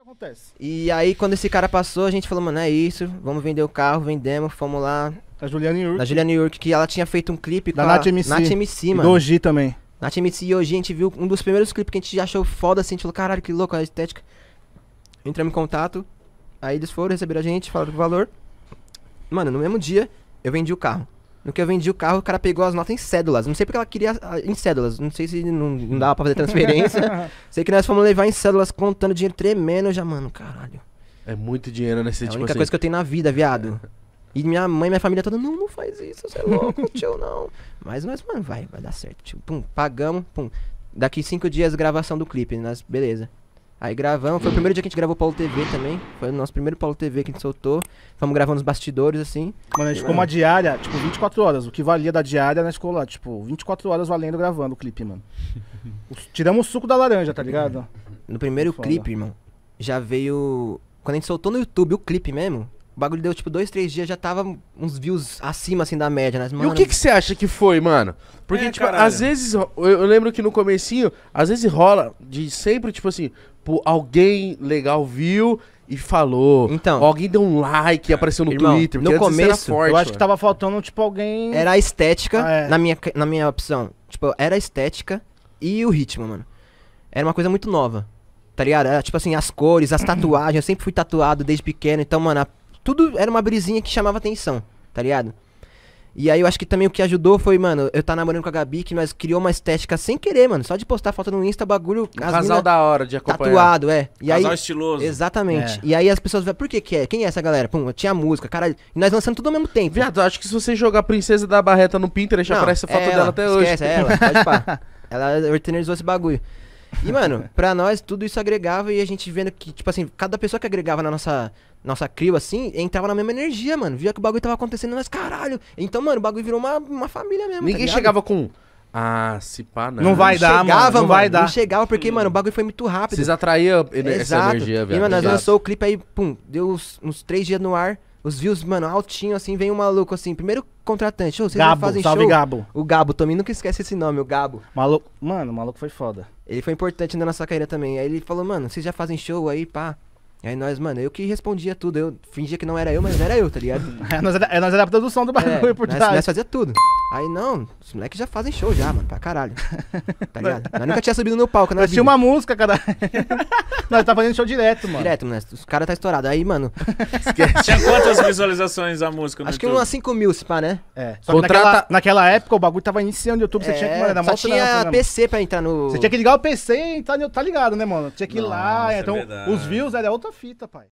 Acontece. E aí, quando esse cara passou, a gente falou, mano, é isso, vamos vender o carro, vendemos, fomos lá. Da Juliana York. Da Juliana York, que ela tinha feito um clipe Da com Nath a MC. Nath MC, E mano. do Oji também. Nath MC e hoje a gente viu um dos primeiros clipes que a gente já achou foda, assim, a gente falou, caralho, que louco, a estética. Entramos em contato, aí eles foram, receberam a gente, falaram do valor. Mano, no mesmo dia, eu vendi o carro. No que eu vendi o carro, o cara pegou as notas em cédulas. Não sei porque ela queria em cédulas. Não sei se não dava pra fazer transferência. Sei que nós fomos levar em cédulas, contando dinheiro tremendo. Eu já, mano, caralho. É muito dinheiro nesse É a tipo única assim. coisa que eu tenho na vida, viado. E minha mãe, minha família toda, não faz isso, você é louco, tio, não. Mas nós, mano, vai dar certo, tio. Pum, pagamos, pum. Daqui 5 dias, gravação do clipe, nós, beleza. Aí gravamos, foi o primeiro dia que a gente gravou Paulo TV também. Foi o nosso primeiro Paulo TV que a gente soltou. Fomos gravando os bastidores, assim. Mano, a gente ficou uma diária, tipo, 24 horas. O que valia da diária na escola, tipo, 24 horas valendo gravando o clipe, mano. Tiramos o suco da laranja, tá ligado? No primeiro Foda. clipe, irmão, já veio... Quando a gente soltou no YouTube o clipe mesmo, o bagulho deu, tipo, 2, 3 dias, já tava uns views acima, assim, da média, né? E Mano, o que você acha que foi, mano? Porque, tipo, caralho. às vezes, eu lembro que no comecinho, às vezes rola de sempre, tipo assim, pô, alguém legal viu e falou. Então. Alguém deu um like, apareceu no Irmão, Twitter. no porque antes isso era começo, forte, Eu acho que mano. tava faltando, tipo, alguém... Era a estética, Ah, é. na minha opção. Tipo, era a estética e o ritmo, mano. Era uma coisa muito nova, tá ligado? Era, tipo assim, as cores, as tatuagens. Eu sempre fui tatuado desde pequeno. Então, mano, tudo era uma brisinha que chamava atenção, tá ligado? E aí eu acho que também o que ajudou foi, mano, eu tá namorando com a Gabi, que nós criou uma estética sem querer, mano. Só de postar foto no Insta, bagulho... Um as casal mina da hora de acompanhar. tatuado, é. E aí, Casal estiloso. exatamente. É. E aí as pessoas falam, por que é? Quem é essa galera? Pum, tinha música, caralho. E nós lançando tudo ao mesmo tempo. Viado, eu acho que se você jogar Princesa da Barreta no Pinterest, Não, aparece a foto ela, dela até hoje. esquece, ela, pode pá. Ela organizou esse bagulho. E, mano, pra nós, tudo isso agregava e a gente vendo que, tipo assim, cada pessoa que agregava na nossa crio, assim, entrava na mesma energia, mano. Via que o bagulho tava acontecendo, nós, caralho. Então, mano, o bagulho virou uma família mesmo, Ninguém tá ligado? chegava com... Ah, se pá, não. Não vai dar, chegava, mano, não vai dar. Não chegava, porque, mano, o bagulho foi muito rápido. Vocês atraíam essa Exato. energia, velho. E, mano, nós Exato. lançou o clipe aí, pum, deu uns 3 dias no ar. Os views, mano, altinho, assim, vem um maluco, assim, primeiro contratante. Ô, vocês já Gabo, fazem salve show? Gabo. O Gabo, também nunca esquece esse nome, o Gabo. Maluco, mano, o maluco foi foda. Ele foi importante na nossa carreira também. Aí ele falou, mano, vocês já fazem show aí, pá. Aí nós, mano, eu que respondia tudo. Eu fingia que não era eu, mas não era eu, tá ligado? Nós era a produção do bagulho por trás. nós fazia tudo. Aí não, os moleques já fazem show já, mano, pra caralho. Tá ligado? Nós nunca tinha subido no palco, né? Nós tinha uma música, cara. Nós tá fazendo show direto, mano. Direto, né? Os caras tá estourado. Aí, mano, Tinha quantas visualizações a música no acho que YouTube? umas 5 mil, se pá, né? É. Só que Contrata- naquela época o bagulho tava iniciando no YouTube, você tinha que, mano, era só mó tinha trampo, né, PC pra entrar no... mano? Você tinha que ligar o PC e tá ligado, né, mano? Tinha que ir lá, Nossa, é então verdade. os views era outra fita, pai.